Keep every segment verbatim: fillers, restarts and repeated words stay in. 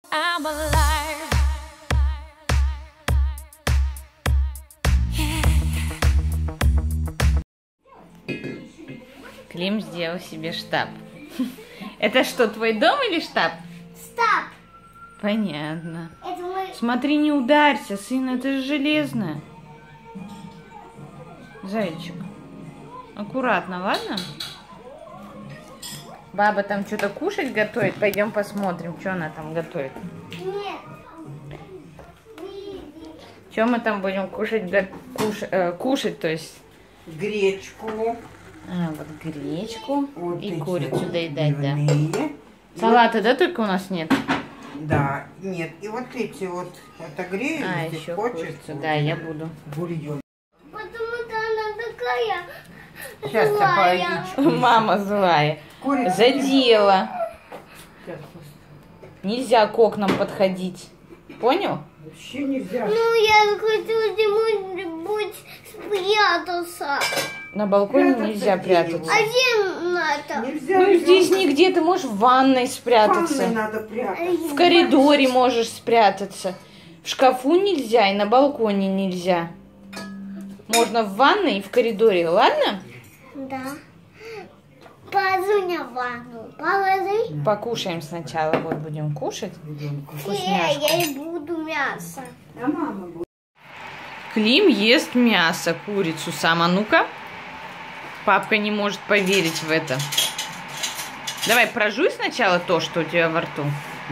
I'm alive. Клим сделал себе штаб. Это что, твой дом или штаб? Штаб. Понятно. Это мой... Смотри, не ударься, сын, это же железное. Зайчик. Аккуратно, ладно? Баба там что-то кушать готовит. Пойдем посмотрим, что она там готовит. Нет. Что мы там будем кушать? Куш, э, кушать, то есть? Гречку. А, вот гречку Вот и эти курицу доедать, да. пивные. Салата, да, только у нас нет? Да, нет. И вот эти вот отогреем, А, если еще хочешь. курицу, да, я буду. Бульон. Потому что она такая Сейчас злая. я Мама злая. Курицу. Задела. Нельзя к окнам подходить. Понял? Вообще нельзя. Ну, я хочу где-нибудь спрятаться. На балконе Прятаться нельзя где? прятаться. А где надо? Нельзя. Ну, здесь нигде. Ты можешь в ванной В спрятаться. ванной надо прятаться. В коридоре можешь спрятаться. В шкафу нельзя и на балконе нельзя. Можно в ванной и в коридоре, ладно? Да. Положи на ванну. Положи. Покушаем сначала. Вот будем кушать. Не, Вкусняшку. я и буду мясо. А мама будет. Клим ест мясо, курицу сам. А ну-ка. Папка не может поверить в это. Давай прожуй сначала то, что у тебя во рту.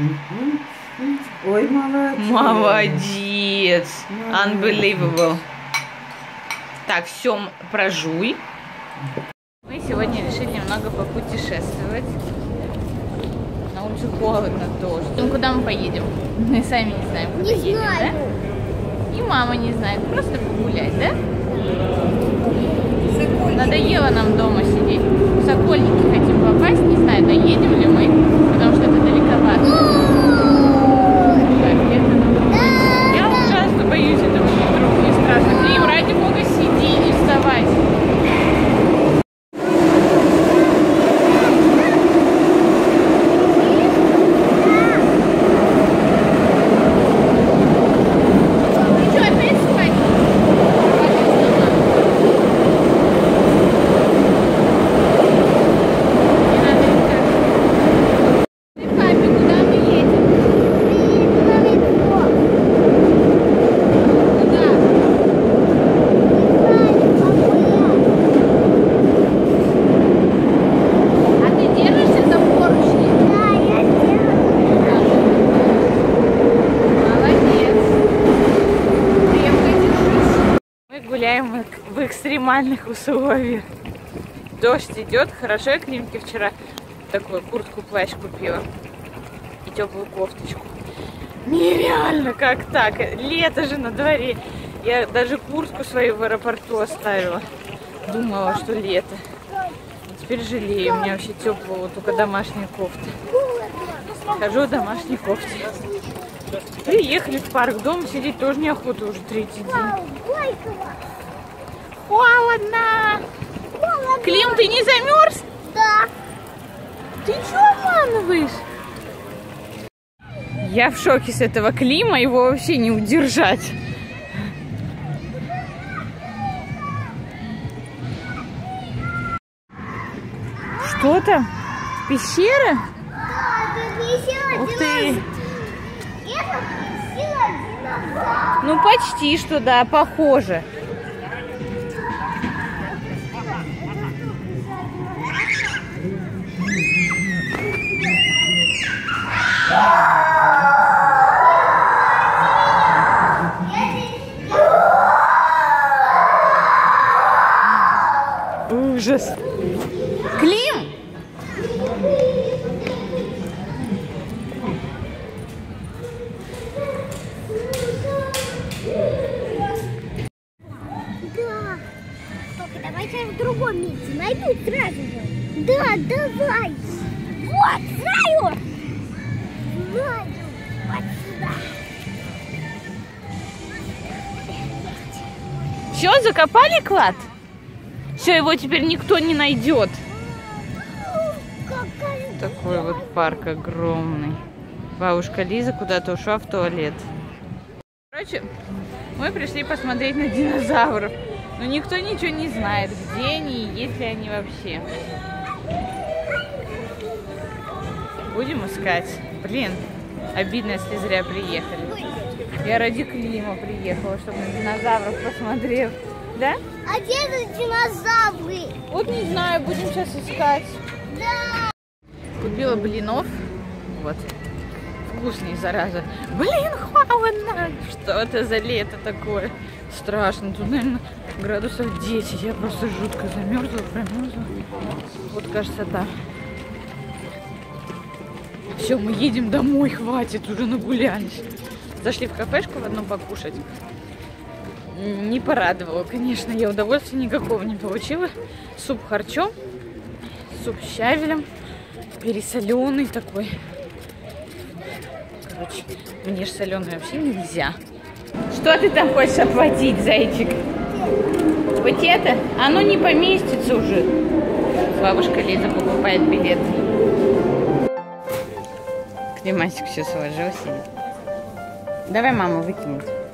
Ой, молодец. Молодец. Unbelievable. Так, все, прожуй. Мы сегодня решили немного попутешествовать. На улице холодно, дождь. Ну, куда мы поедем? Мы сами не знаем, куда Не едем, знаю. да? И мама не знает. Просто погулять, да? Надоело нам дома сидеть. В Сокольники хотим попасть. Не знаю, доедем ли мы, потому что это далековато. Так, это... Я ужасно боюсь этого метро. Мне страшно. Клим, ради бога, сиди, не вставай. Гуляем в экстремальных условиях. Дождь идет. Хорошо, я Климке вчера такую куртку-плащ купила. И теплую кофточку. Нереально, как так? Лето же на дворе. Я даже куртку свою в аэропорту оставила. Думала, что лето. И теперь жалею. У меня вообще теплая, вот только домашняя кофта. Хожу в домашней кофте. Приехали в парк. Дома сидеть тоже неохота уже третий день. Холодно! Клим, ты не замерз? Да. Ты что обманываешь? Я в шоке с этого Клима, его вообще не удержать. Что там? Пещера? Да, это пещера. Ух ты! Это пещера динозавра. Ну почти что, да, похоже. Ужас. Клим! Да. Только давай сейчас в другом месте найду сразу же. Да, давай. Вот, знаю. Знаю. Вот сюда. Все, закопали клад? Все, его теперь никто не найдет. Какая Такой вот парк огромный. Бабушка Лиза куда-то ушла в туалет. Короче, мы пришли посмотреть на динозавров. Но никто ничего не знает, где они и есть ли они вообще. Будем искать. Блин, обидно, если зря приехали. Я ради Клима приехала, чтобы на динозавров посмотрел. Да? А где это динозавры? Вот не знаю, будем сейчас искать. Да. Купила блинов. Вот. Вкусные, зараза. Блин, холодно. Что это за лето такое? Страшно. Тут, наверное, градусов десять. Я просто жутко замерзла, промерзла. Вот, кажется, да. Все, мы едем домой, хватит, уже нагулялись. Зашли в кафешку в одну покушать. Не порадовало, конечно, я удовольствия никакого не получила. Суп харчо, суп с щавелем, пересоленый такой. Короче, мне же соленый вообще нельзя. Что ты там хочешь оплатить, зайчик? Вот это? Оно не поместится уже. Бабушка Лиза покупает билет. Климасик все сложил, сидит. Давай маму выкинуть.